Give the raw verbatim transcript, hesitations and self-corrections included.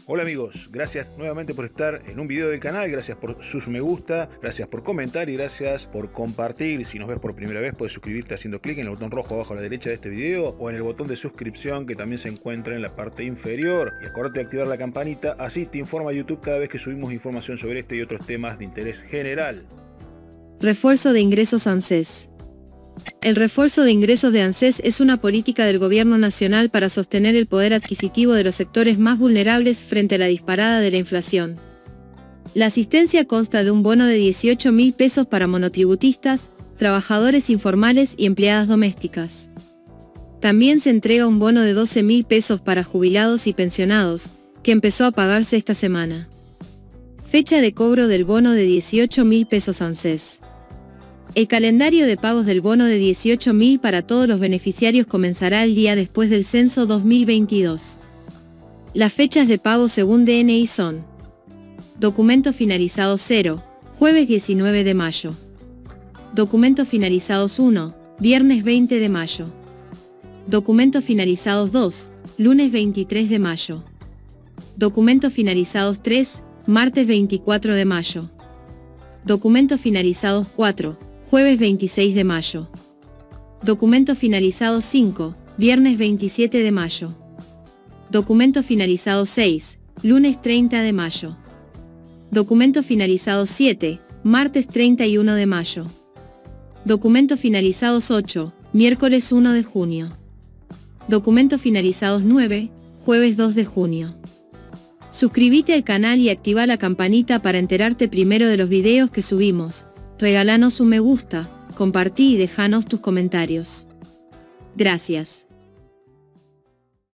Hola amigos, gracias nuevamente por estar en un video del canal, gracias por sus me gusta, gracias por comentar y gracias por compartir. Si nos ves por primera vez puedes suscribirte haciendo clic en el botón rojo abajo a la derecha de este video o en el botón de suscripción que también se encuentra en la parte inferior. Y acuérdate de activar la campanita, así te informa YouTube cada vez que subimos información sobre este y otros temas de interés general. Refuerzo de ingresos ANSES. El refuerzo de ingresos de ANSES es una política del Gobierno Nacional para sostener el poder adquisitivo de los sectores más vulnerables frente a la disparada de la inflación. La asistencia consta de un bono de dieciocho mil pesos para monotributistas, trabajadores informales y empleadas domésticas. También se entrega un bono de doce mil pesos para jubilados y pensionados, que empezó a pagarse esta semana. Fecha de cobro del bono de dieciocho mil pesos ANSES. El calendario de pagos del bono de dieciocho mil para todos los beneficiarios comenzará el día después del censo dos mil veintidós. Las fechas de pago según D N I son: Documentos finalizados cero, jueves diecinueve de mayo. Documentos finalizados uno, viernes veinte de mayo. Documentos finalizados dos, lunes veintitrés de mayo. Documentos finalizados tres, martes veinticuatro de mayo. Documentos finalizados cuatro, jueves veintiséis de mayo. Documentos finalizados cinco, viernes veintisiete de mayo. Documentos finalizados seis, lunes treinta de mayo. Documentos finalizados siete, martes treinta y uno de mayo. Documentos finalizados ocho, miércoles uno de junio. Documentos finalizados nueve, jueves dos de junio. Suscríbete al canal y activa la campanita para enterarte primero de los videos que subimos. Regálanos un me gusta, compartí y déjanos tus comentarios. Gracias.